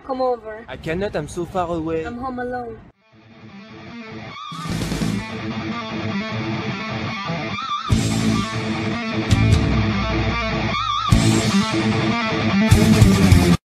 Come over. I cannot, I'm so far away. I'm home alone.